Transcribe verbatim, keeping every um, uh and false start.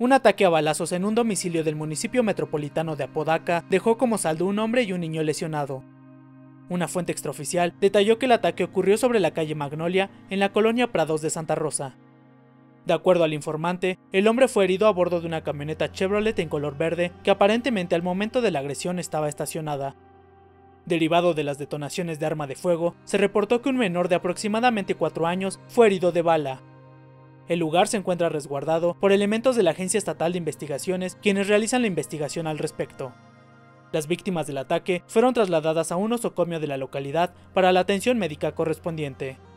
Un ataque a balazos en un domicilio del municipio metropolitano de Apodaca dejó como saldo un hombre y un niño lesionado. Una fuente extraoficial detalló que el ataque ocurrió sobre la calle Magnolia, en la colonia Prados de Santa Rosa. De acuerdo al informante, el hombre fue herido a bordo de una camioneta Chevrolet en color verde que aparentemente al momento de la agresión estaba estacionada. Derivado de las detonaciones de arma de fuego, se reportó que un menor de aproximadamente cuatro años fue herido de bala. El lugar se encuentra resguardado por elementos de la Agencia Estatal de Investigaciones, quienes realizan la investigación al respecto. Las víctimas del ataque fueron trasladadas a un nosocomio de la localidad para la atención médica correspondiente.